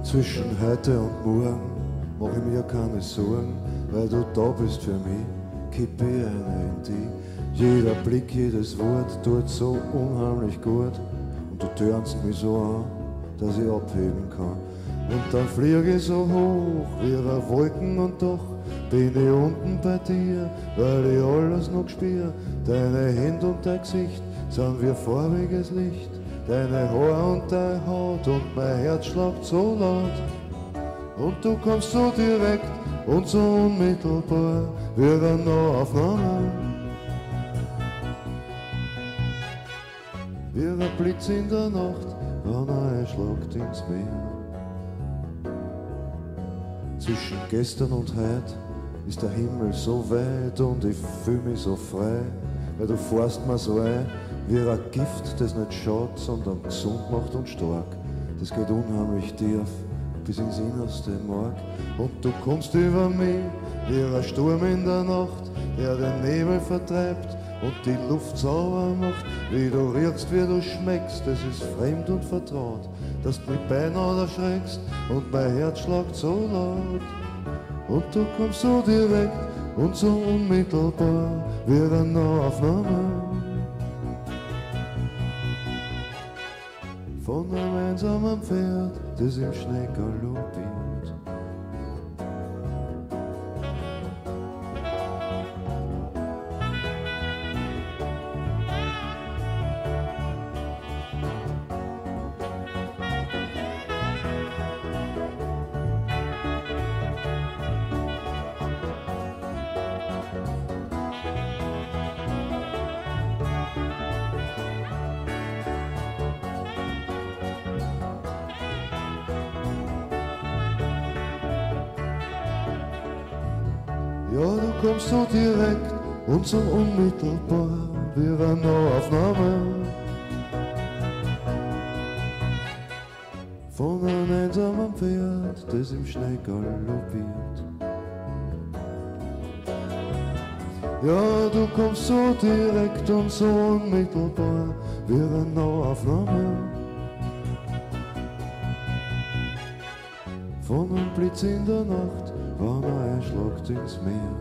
Zwischen heute und morgen mach ich mir keine Sorgen, weil du da bist für mich, kippe ich eine in die. Jeder Blick, jedes Wort tut so unheimlich gut und du turnst mich so an, dass ich abheben kann. Und dann fliege ich so hoch wie eine Wolken und doch bin ich unten bei dir, weil ich alles noch spür. Deine Hände und dein Gesicht sind wie farbiges Licht, deine Haare und deine Haut und mein Herz schlagt so laut. Und du kommst so direkt und so unmittelbar wie eine Nahaufnahme, wie ein Blitz in der Nacht, wenn er einschlägt ins Meer. Zwischen gestern und heute ist der Himmel so weit und ich fühl mich so frei, weil du fährst mir so ein wie ein Gift, das nicht schaut, sondern gesund macht und stark. Das geht unheimlich tief bis ins innerste Mark. Und du kommst über mich wie ein Sturm in der Nacht, der den Nebel vertreibt und die Luft sauber macht. Wie du riechst, wie du schmeckst, das ist fremd und vertraut, dass du mich beinahe erschreckst und mein Herz schlagt so laut. Und du kommst so direkt und so unmittelbar wie eine Nahaufnahme von einem einsamen Pferd, das im Schnee galoppiert. Ja, du kommst so direkt und so unmittelbar wie eine Nahaufnahme von einem einsamen Pferd, das im Schnee galoppiert. Ja, du kommst so direkt und so unmittelbar wie eine Nahaufnahme von einem Blitz in der Nacht, wenn er einschlägt ins Meer.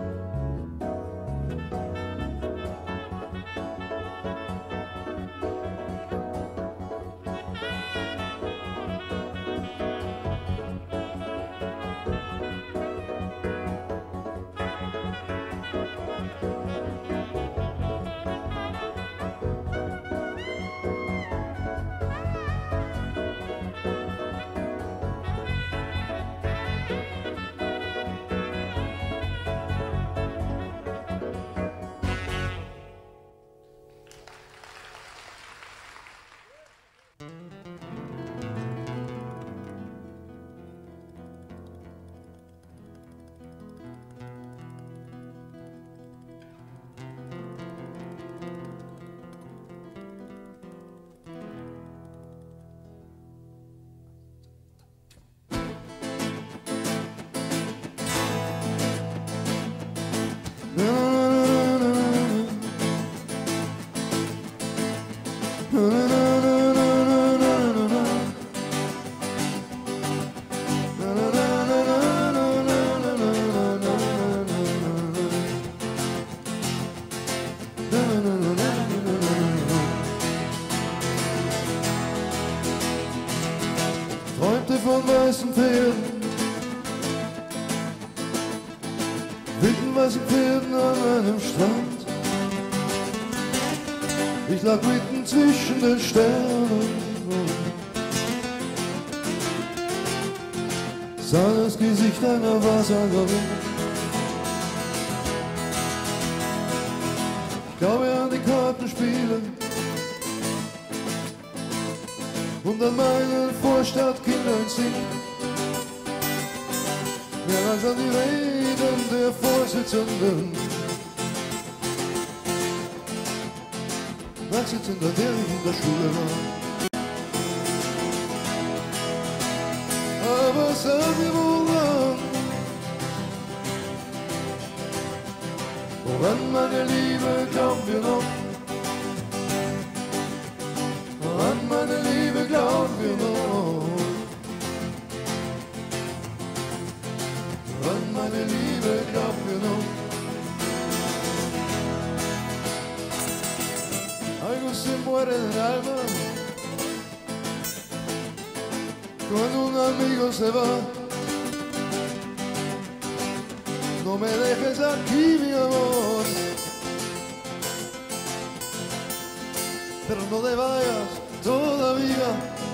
Träumte von weißen Pferden, wilden weißen Pferden an einem Strand. Ich lag mitten zwischen den Sternen, sah das Gesicht einer Wahrsagerin. Ich glaube an die Kartenspiele und an meinen Vorstadtkindern singen, mehr als an die Reden der Vorsitzenden, Nachsitzender, der ich in der Schule war. Aber sag mir woran meine Liebe, glauben wir noch? An meine Liebe glauben wir noch. meine Liebe kauft mir noch. Algo se muere en el alma cuando un amigo se va. No me dejes aquí, mi amor, pero no te vayas todavía.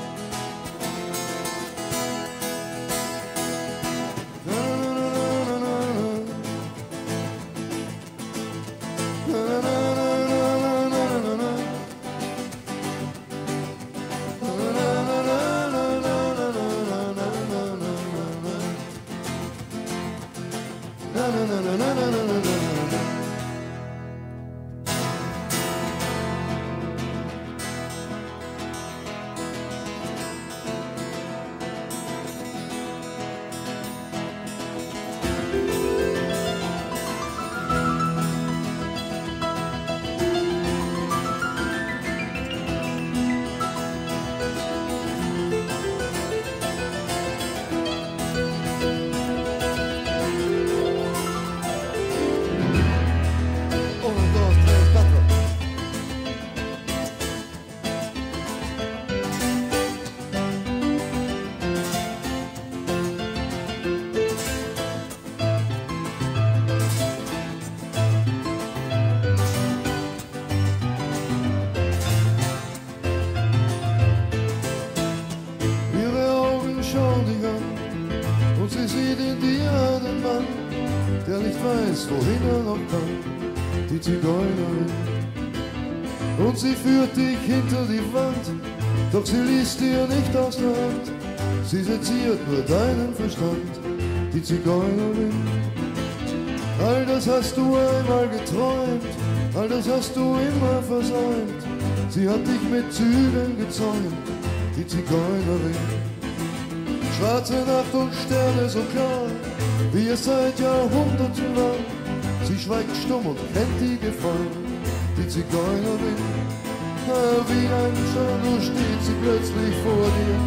Und sie sieht in dir einen Mann, der nicht weiß, wohin er noch kann, die Zigeunerin. Und sie führt dich hinter die Wand, doch sie liest dir nicht aus der Hand. Sie seziert nur deinen Verstand, die Zigeunerin. All das hast du einmal geträumt, all das hast du immer versäumt. Sie hat dich mit Zügeln gezäumt, die Zigeunerin. Schwarze Nacht und Sterne so klar, wie es seit Jahrhunderten war. Sie schweigt stumm und kennt die Gefahr, die Zigeunerin. Wie ein Shadow steht sie plötzlich vor dir.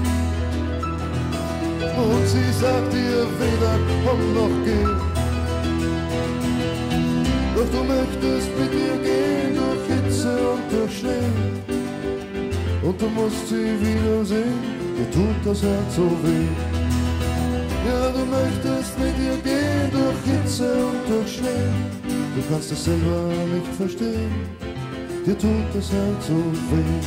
Und sie sagt dir weder komm noch geh. Doch du möchtest mit ihr gehen durch Hitze und durch Schnee. Und du musst sie wiedersehen, dir tut das Herz so weh. Ja, du möchtest mit ihr gehen durch Hitze und durch Schnee. Du kannst es selber nicht verstehen, dir tut das Herz so weh.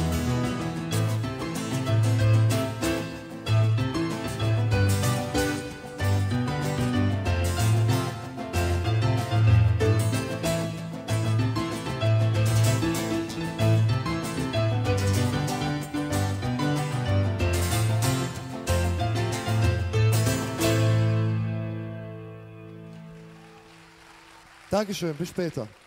Dankeschön, bis später.